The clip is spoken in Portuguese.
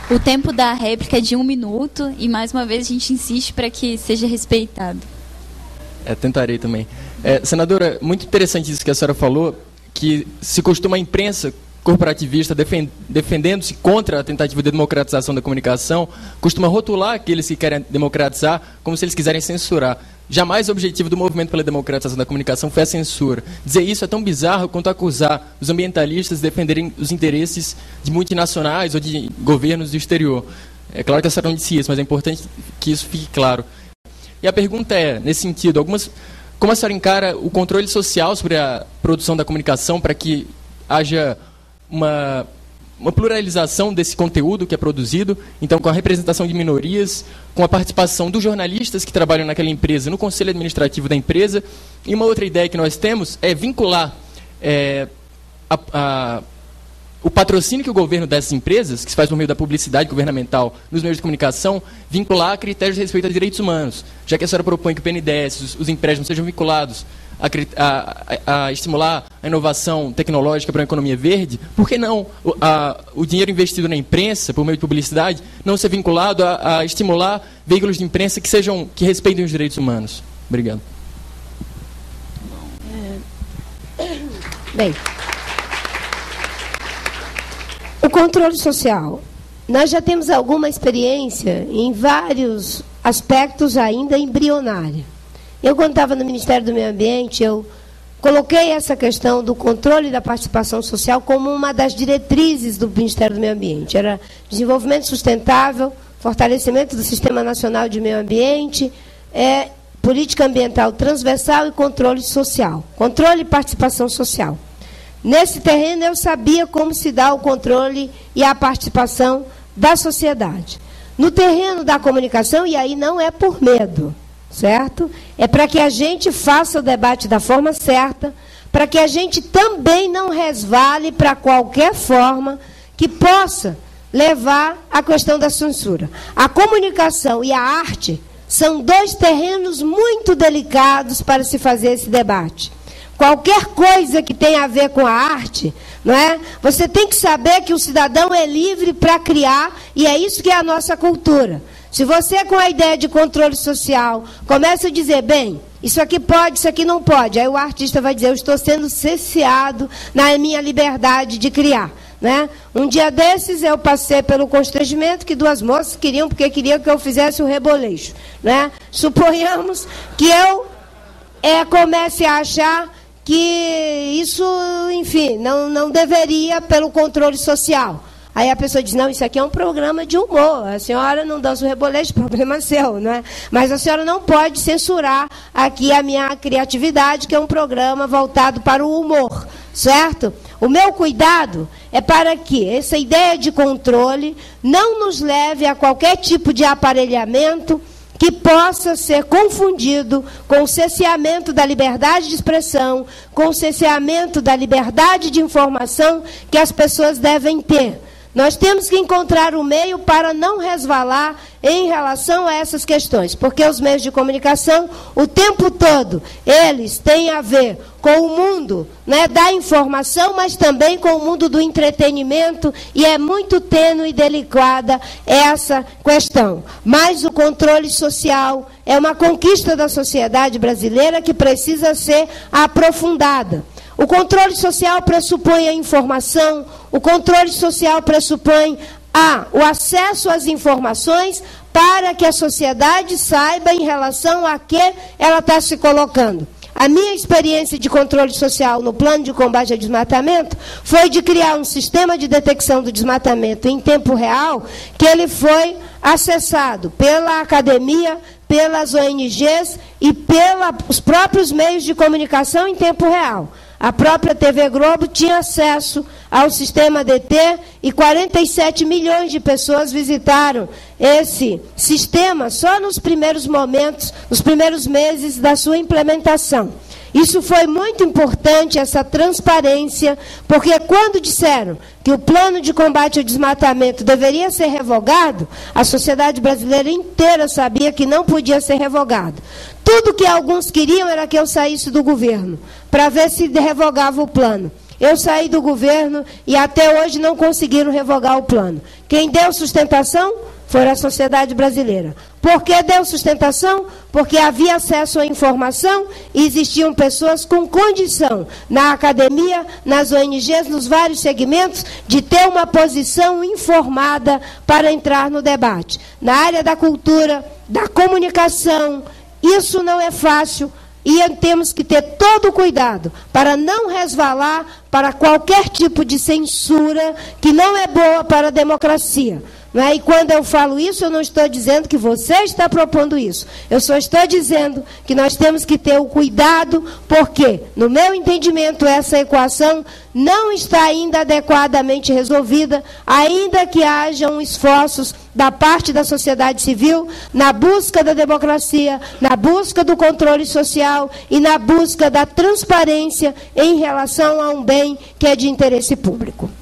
O tempo da réplica é de 1 minuto e, mais uma vez, a gente insiste para que seja respeitado. Tentarei também. Senadora, muito interessante isso que a senhora falou, que se costuma a imprensa corporativista defendendo-se contra a tentativa de democratização da comunicação, costuma rotular aqueles que querem democratizar como se eles quiserem censurar. Jamais o objetivo do movimento pela democratização da comunicação foi a censura. Dizer isso é tão bizarro quanto acusar os ambientalistas de defenderem os interesses de multinacionais ou de governos do exterior. É claro que a senhora não disse isso, mas é importante que isso fique claro. E a pergunta é, nesse sentido, como a senhora encara o controle social sobre a produção da comunicação para que haja uma pluralização desse conteúdo que é produzido, então com a representação de minorias, com a participação dos jornalistas que trabalham naquela empresa, no conselho administrativo da empresa. E uma outra ideia que nós temos é vincular o patrocínio que o governo dessas empresas, que se faz por meio da publicidade governamental nos meios de comunicação, vincular a critérios de respeito a direitos humanos, já que a senhora propõe que o PNDES, os empréstimos sejam vinculados a estimular a inovação tecnológica para uma economia verde, por que não o dinheiro investido na imprensa, por meio de publicidade, não ser vinculado a estimular veículos de imprensa que respeitem os direitos humanos? Obrigado. Bem, o controle social. Nós já temos alguma experiência em vários aspectos ainda embrionária. Eu, quando estava no Ministério do Meio Ambiente, eu coloquei essa questão do controle da participação social como uma das diretrizes do Ministério do Meio Ambiente. Era desenvolvimento sustentável, fortalecimento do Sistema Nacional de Meio Ambiente, política ambiental transversal e controle social. Controle e participação social. Nesse terreno, eu sabia como se dá o controle e a participação da sociedade. No terreno da comunicação, e aí não é por medo, certo? É para que a gente faça o debate da forma certa, para que a gente também não resvale para qualquer forma que possa levar à questão da censura. A comunicação e a arte são dois terrenos muito delicados para se fazer esse debate. Qualquer coisa que tenha a ver com a arte, não é? Você tem que saber que o cidadão é livre para criar, e é isso que é a nossa cultura. Se você, com a ideia de controle social, começa a dizer, bem, isso aqui pode, isso aqui não pode, aí o artista vai dizer, eu estou sendo cerceado na minha liberdade de criar. Né? Um dia desses eu passei pelo constrangimento que duas moças queriam, porque queriam que eu fizesse o rebolejo. Né? Suponhamos que eu comece a achar que isso, enfim, não deveria pelo controle social. Aí a pessoa diz, não, isso aqui é um programa de humor, a senhora não dança o rebolejo, problema seu, não é? Mas a senhora não pode censurar aqui a minha criatividade, que é um programa voltado para o humor, certo? O meu cuidado é para que essa ideia de controle não nos leve a qualquer tipo de aparelhamento que possa ser confundido com o cerceamento da liberdade de expressão, com o cerceamento da liberdade de informação que as pessoas devem ter. Nós temos que encontrar um meio para não resvalar em relação a essas questões, porque os meios de comunicação, o tempo todo, eles têm a ver com o mundo, né, da informação, mas também com o mundo do entretenimento, e é muito tênue e delicada essa questão. Mas o controle social é uma conquista da sociedade brasileira que precisa ser aprofundada. O controle social pressupõe a informação, o controle social pressupõe o acesso às informações para que a sociedade saiba em relação a que ela está se colocando. A minha experiência de controle social no plano de combate ao desmatamento foi de criar um sistema de detecção do desmatamento em tempo real, que ele foi acessado pela academia, pelas ONGs e pelos próprios meios de comunicação em tempo real. A própria TV Globo tinha acesso ao sistema DT e 47 milhões de pessoas visitaram esse sistema só nos primeiros momentos, nos primeiros meses da sua implementação. Isso foi muito importante, essa transparência, porque quando disseram que o plano de combate ao desmatamento deveria ser revogado, a sociedade brasileira inteira sabia que não podia ser revogado. Tudo que alguns queriam era que eu saísse do governo, para ver se revogava o plano. Eu saí do governo e até hoje não conseguiram revogar o plano. Quem deu sustentação foi a sociedade brasileira. Por que deu sustentação? Porque havia acesso à informação e existiam pessoas com condição, na academia, nas ONGs, nos vários segmentos, de ter uma posição informada para entrar no debate. Na área da cultura, da comunicação, isso não é fácil e temos que ter todo o cuidado para não resvalar para qualquer tipo de censura que não é boa para a democracia. E quando eu falo isso, eu não estou dizendo que você está propondo isso. Eu só estou dizendo que nós temos que ter o cuidado, porque, no meu entendimento, essa equação não está ainda adequadamente resolvida, ainda que hajam esforços da parte da sociedade civil na busca da democracia, na busca do controle social e na busca da transparência em relação a um bem que é de interesse público.